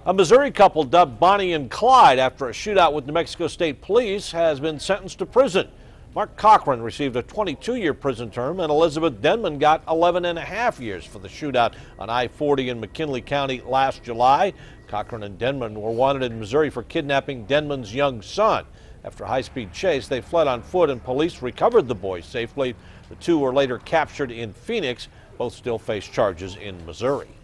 A Missouri couple dubbed Bonnie and Clyde after a shootout with New Mexico State Police has been sentenced to prison. Mark Cochran received a 22-year prison term, and Elizabeth Denman got 11 and a half years for the shootout on I-40 in McKinley County last July. Cochran and Denman were wanted in Missouri for kidnapping Denman's young son. After a high-speed chase, they fled on foot and police recovered the boys safely. The two were later captured in Phoenix. Both still face charges in Missouri.